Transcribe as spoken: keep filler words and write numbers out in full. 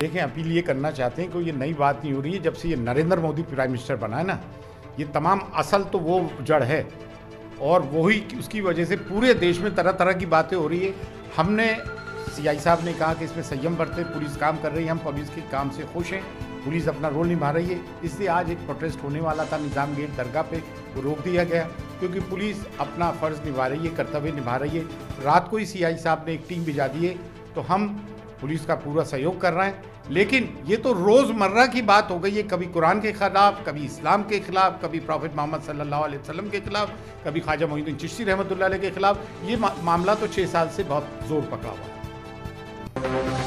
देखें, अपील ये करना चाहते हैं कि ये नई बात नहीं हो रही है। जब से ये नरेंद्र मोदी प्राइम मिनिस्टर बना है ना, ये तमाम असल तो वो जड़ है और वही उसकी वजह से पूरे देश में तरह तरह की बातें हो रही है। हमने सीआई साहब ने कहा कि इसमें संयम बरते, पुलिस काम कर रही है, हम पुलिस के काम से खुश हैं, पुलिस अपना रोल निभा रही है। इसलिए आज एक प्रोटेस्ट होने वाला था निज़ाम गेट दरगाह पे, वो रोक दिया गया क्योंकि पुलिस अपना फ़र्ज़ निभा रही है, कर्तव्य निभा रही है। रात को ही सीआई साहब ने एक टीम भिजा दी है, तो हम पुलिस का पूरा सहयोग कर रहे हैं। लेकिन ये तो रोज़मर्रा की बात हो गई है, कभी कुरान के ख़िलाफ़, कभी इस्लाम के ख़िलाफ़, कभी प्रॉफिट मोहम्मद सल्लल्लाहु अलैहि वसल्लम के ख़िलाफ़, कभी ख्वाजा मोइनुद्दीन चिश्ती रहमतुल्लाह अलैह के ख़िलाफ़। ये मा, मामला तो छः साल से बहुत ज़ोर पकड़ा हुआ है।